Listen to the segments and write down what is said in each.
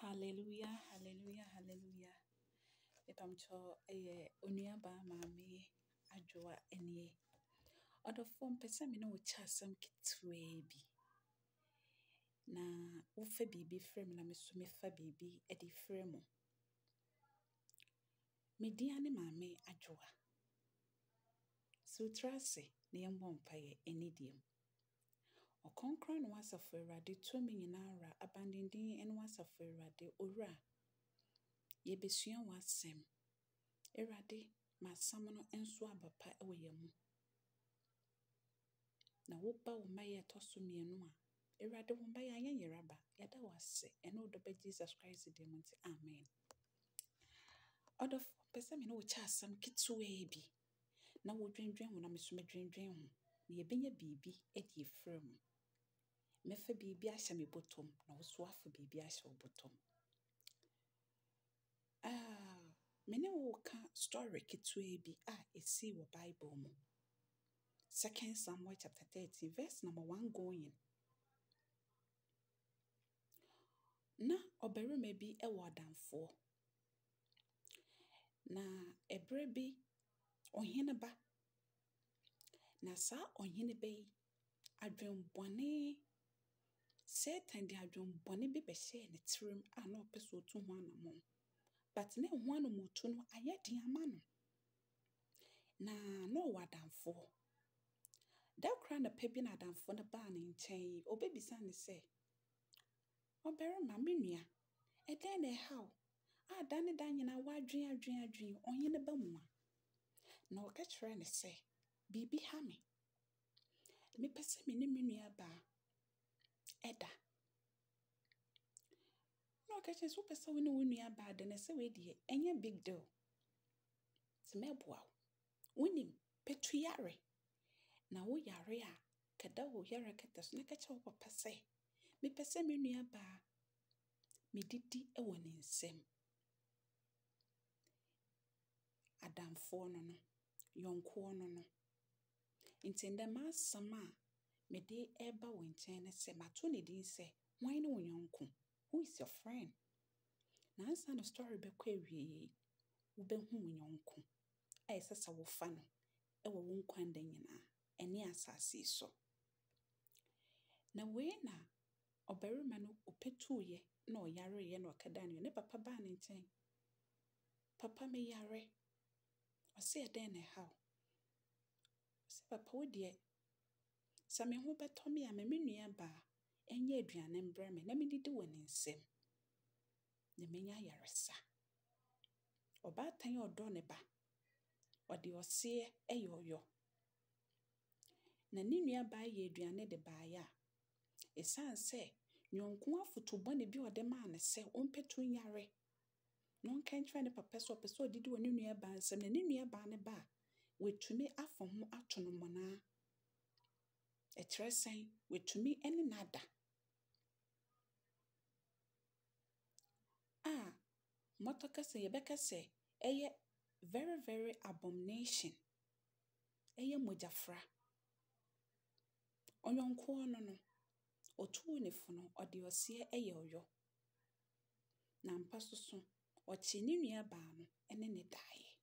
Hallelujah, hallelujah, hallelujah. Epamcho onuaba maame adwoa enie. Odofo mpesa me no wo chasam kitwe bi. Na wo fa bibi frem na me so me fa bibi e di frem. Me dia ne maame adwoa. So trase na yembo mpaye enidiem. Okonkron no wasafo Awurade to me nyina ra abandendin ene wasafo Awurade owura. Yebesua wasem. Awurade masam no enso abapa ewo yemu. Na woba wo maye toso mienu a Awurade wo maye anya yeraba yada wase ene odoba Jesus Christ de munti amen. Odof pese me no wo cha asam kitwe bi na wo dwendwen ho na me so medwendwen ho na ye benya bibi e di frem. Mefa bibi ahya me botom na wo so afa bibi ahya wo botom. Mene wo ka story kitwe bi esi wo Bible mu. 2 Samuel chapter 13 verse number 1 going. Na obarima bi ewo adamfo. Na ebre bi ohene ba. Na sa ohene ba yi adwenbone Satan di adwenbone bi be hye ne tirem na opeso otu ho anamo. But na ho anamo otu no ayedi ama no. Na no wadamfo. Da kra na pebi na adamfo na ba ne nchen obebisa ne se obarima menua eden na haw adane dan nyina wadwen ohene ba mu a na oka kire ne se bibi ha me pese me ne menua ba eda na oka kire so pese we ne wonua ba de ne se we die enye big deal smeboa wonim petuyare na wo yare a kada wo yare ketes na ka kire wo papa se me pese menua ba me didi e wo ne nsem adamfo no yonko no intende masama me de eba wo nchen ne se mato ne din se wan ne wo yonko who is your friend na ansa no story be kwa wie wo be hu wo yonko ai sesa wo fa no e wo nkwanda nyina ene asase so na we na obarima no opetuye na oyare ye na okada ne papa ba ne nchen papa me yare ose eden ne haw se papa wo de sa me ho beto me a me menua ba enye aduane mbre me na me didi woni nsem ne menya yaresa oba tan odo ne ba ode ose eyoyo na ne nua ba ye aduane de ba ya esanse nyonko afotobo ne bi ode ma ne se ompetu nyare non kan try ne papa so peso didi woni nua ba nsem na ne nua ba ne ba wetumi afom atono mona etresen wetumi ene nada motoka se yebeka se eye very very abomination eye mojafra onyonko no otu ne funo ode ose eye oyo na mpa soso ochi ne nua ba no ene ne dae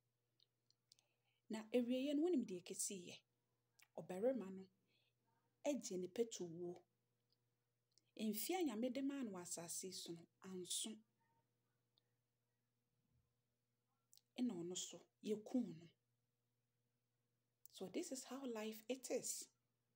na ewieye no wonim de kesiye obarema no eje ne petuwo enfia nyamede ma no asase so no anso ena ono so yekun no. So this is how life it is.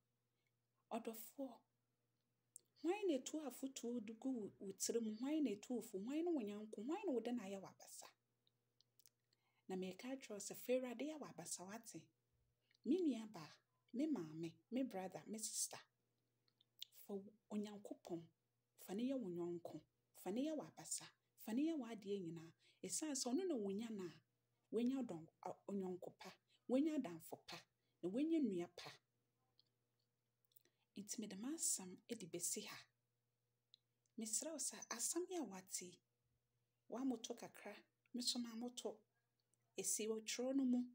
Odofo why na tu afutu dugu utirem why na tu ofu why no wonyanko why no de na ye wabasa na me ka tro se ferade ya wabasa wate me nua ba me maame me brother me sister fo onyankopon fa ne ye wonyanko fa ne ye wabasa fa ne ye wade nyina esanse ono na wonya na wenya don onyanko pa wenya danfo pa na wenya nua pa intime de masam edi besi ha misra osa asam ya wati wa moto kakra mesoma moto esi wo tro no mu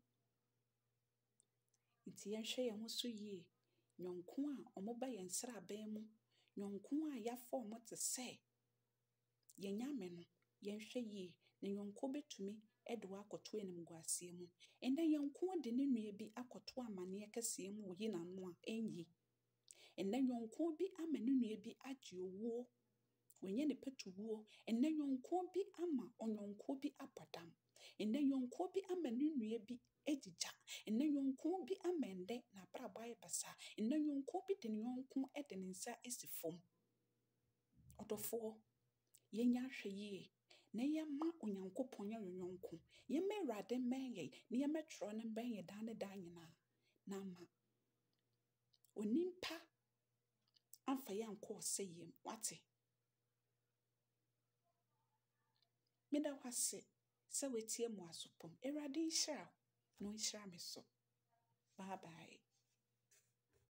inti yenhwe ye ho so yie nyonko a omoba ye nsra ban mu nyonko a yafo mo te se Yɛnyame no, yɛnhwɛ yie na yɔnko betumi de wakɔto animguaseɛ mu. Ɛnɛ yɔnko de ne nua bi akɔto amanneɛ kɛseɛ mu wɔ yi n'ano a ɛnyi. Ɛnɛ yɔnko bi ama ne nua bi agye owuo. Wɔnyɛ ne pɛtuwuo. Ɛnɛ yɔnko bi ama ɔyɔnko bi abɔ dam. Ɛnɛ yɔnko bi ama ne nua bi agyigya. Ɛnɛ yɔnko bi ama ɛndɛ n'abrabɔ ayɛ basaa. Ɛnɛ yɔnko bi de ne yɔnko de ne nsa asi fam. Ɔdɔfoɔ, yɛnyɛ ahwɛ yie na yɛma Onyankopɔn yɛ yɔnko. Yɛma Awurade mmɛn yɛn na yɛmɛtwerɛ no mmɛn yɛn daa ne daa nyinaa. Na ama onimpa amfa yɛn ankɔ ɔsɛeɛ mu. Wate? Meda wo ase sɛ woatie mu asopam. Awurade nhyira wo na ɔnhyira me so. Bye bye.